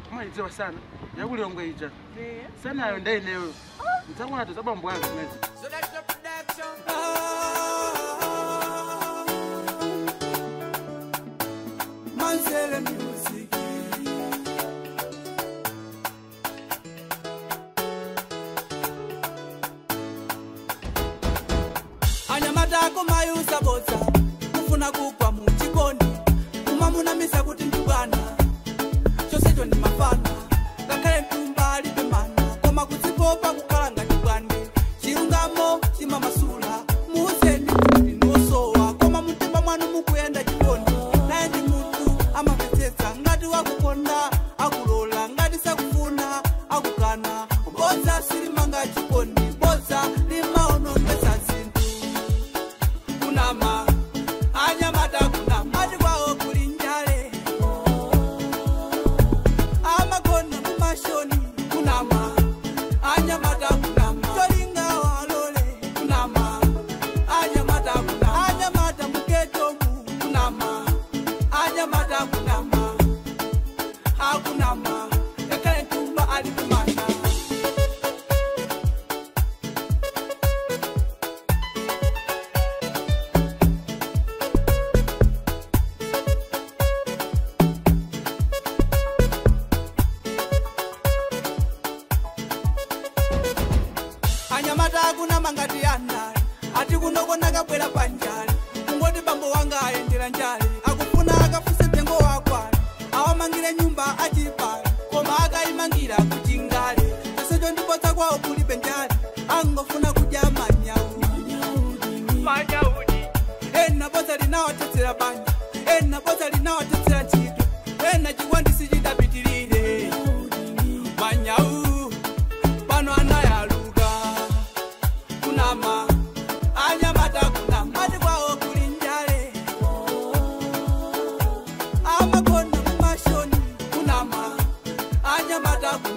Maidziwa sana. Yakulongwe ija. Sana ayo ndai neyo. Nzangwa nato zabambo yangu mwezi. So that's the production. Manzere music. Anyamata kumayusa botsa. Kufuna kugwa mu chikondi. Kumamuna misa kuti ndibwana. Chosecho ndi mafana. Ngakhale mtumba alibe mana. Koma kudzipopa kukalanga ndibwange. Chilungamo chimamasula. Muuzeni kuti nosowa. Koma mtima mwanu mukuyenda chikondi. Naye ndi munthu amapetsetsa. Ngati wakukonda akulola. Ngati sakufuna akukana. Bodza silimanga chikondi. Bodza limaonongesa zinthu. Kunama anyamata kunama ati kwawo kuli njale amagono mumashoni kunama anyamata kunama tolinga walole kunama anyamata kunama anyamata muketomu kunama anyamata kunama akunama ekale ntumba ali kumana. Anyamata kunama ngati anali ati kunokona kabwera panjali kungoti bambo wanga ayendera njali akufuna akafuse mtengo wakwana awamangire nyumba achipali koma akayimangira kuti ngale sesecho ndipotsa kwawo kulibe njali angofuna kudya manyaudi ena botsa linawatetsera banja ena botsa linawatetsera ntchito ena chikwandisi chidapitirire manyau pano anayaluka kunama anyamata kunama ati kwawo kuli njale amagono mumashoni kunama anyamata kunama